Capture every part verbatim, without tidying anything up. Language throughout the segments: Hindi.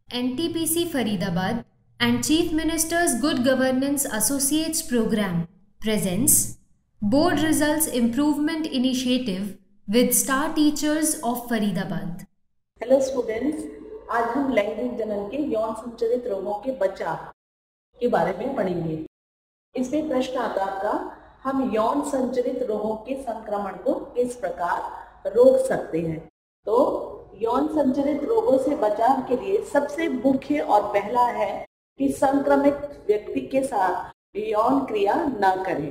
N T P C Faridabad and Chief Minister's Good Governance Associates Program presents Board Results Improvement Initiative with Star Teachers of Faridabad. Hello students, आज हम लैंगिक जनन के यौन संचारित रोगों के बचाव के बारे में पढ़ेंगे। इसमें प्रश्न आता आपका, हम यौन संचारित रोगों के संक्रमण को किस प्रकार रोक सकते हैं। तो यौन संचारित रोगों से बचाव के लिए सबसे मुख्य और पहला है कि संक्रमित व्यक्ति के साथ यौन क्रिया न करें।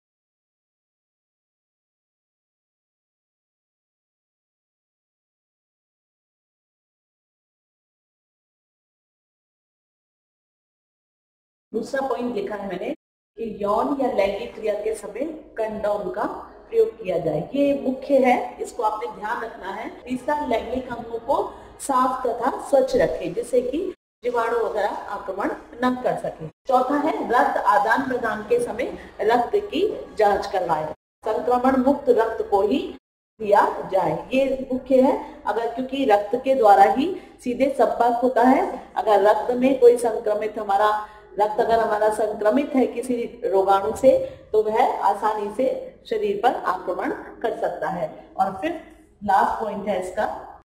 दूसरा पॉइंट लिखा है मैंने कि यौन या लैंगिक क्रिया के समय कंडोम का प्रयोग किया जाए, ये मुख्य है, इसको आपने ध्यान रखना है। तीसरा, लैंगिक अंगों को साफ तथा स्वच्छ रखें जिससे कि जीवाणु वगैरह आक्रमण न कर सके। चौथा है, रक्त आदान प्रदान के समय रक्त की जांच करवाएं, संक्रमण मुक्त रक्त को ही दिया जाए, ये मुख्य है। अगर क्योंकि रक्त के द्वारा ही सीधे संपर्क होता है, अगर रक्त में कोई संक्रमित हमारा रक्त अगर हमारा संक्रमित है किसी रोगाणु से तो वह आसानी से शरीर पर आक्रमण कर सकता है। और फिर लास्ट पॉइंट है इसका,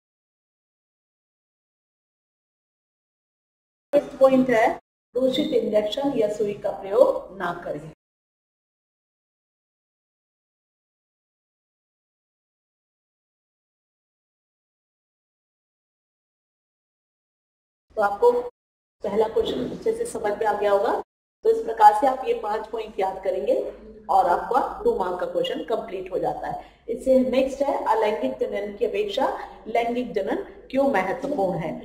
फिफ्थ पॉइंट है, दूषित इंजेक्शन या सुई का प्रयोग ना करें। तो आपको पहला क्वेश्चन अच्छे से समझ में आ गया होगा। तो इस प्रकार से आप ये पांच पॉइंट याद करेंगे और आपका टू मार्क का क्वेश्चन कंप्लीट हो जाता है। इससे नेक्स्ट है, अलैंगिक जनन की अपेक्षा लैंगिक जनन क्यों महत्वपूर्ण है।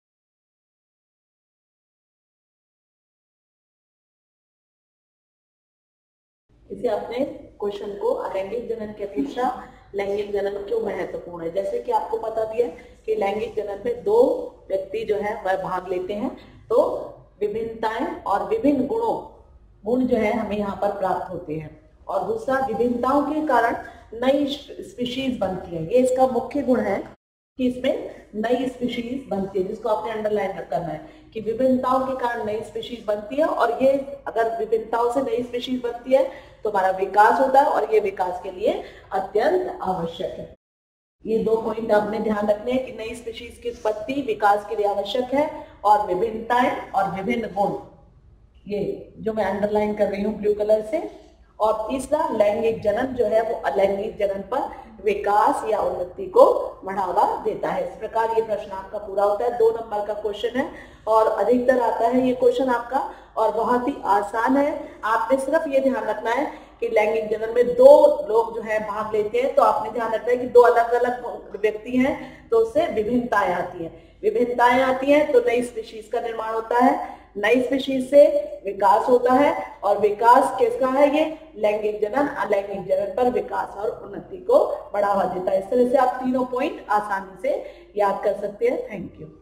इसे अपने क्वेश्चन को अलैंगिक जनन की अपेक्षा लैंगिक जनन क्यों महत्वपूर्ण है। जैसे कि आपको पता भी है कि लैंगिक जनन में दो व्यक्ति जो है वह भाग लेते हैं, तो विभिन्नताएं और विभिन्न गुणों गुण जो है हमें यहाँ पर प्राप्त होते हैं। और दूसरा, विभिन्नताओं के कारण नई स्पीशीज बनती है, ये इसका मुख्य गुण है कि इसमें नई स्पीशीज बनती है, जिसको आपने अंडरलाइन करना है कि विभिन्नताओं के कारण नई स्पीशीज बनती है। और ये अगर विभिन्नताओं से नई स्पीशीज बनती है तो हमारा विकास होता है और ये विकास के लिए अत्यंत आवश्यक है। ये दो पॉइंट आपने ध्यान रखने हैं कि नई स्पीशीज की उत्पत्ति विकास के लिए आवश्यक है और विभिन्नताएं और विभिन्न गुण, ये जो मैं अंडरलाइन कर रही हूँ ब्लू कलर से। और तीसरा, लैंगिक जनन जो है वो अलैंगिक जनन पर विकास या उन्नति को बढ़ावा देता है। इस प्रकार ये प्रश्न आपका पूरा होता है। दो नंबर का क्वेश्चन है और अधिकतर आता है ये क्वेश्चन आपका, और बहुत ही आसान है। आपने सिर्फ ये ध्यान रखना है कि लैंगिक जनन में दो लोग जो है भाग लेते हैं, तो आपने ध्यान रखना है कि दो अलग अलग व्यक्ति हैं तो उससे विभिन्नताएं आती हैं, विभिन्नताएं आती हैं तो नई स्पीशीज का निर्माण होता है, नई स्पीशीज से विकास होता है, और विकास किसका है, ये लैंगिक जनन अलैंगिक जनन पर विकास और उन्नति को बढ़ावा देता है। इस तरह से आप तीनों पॉइंट आसानी से याद कर सकते हैं। Thank you.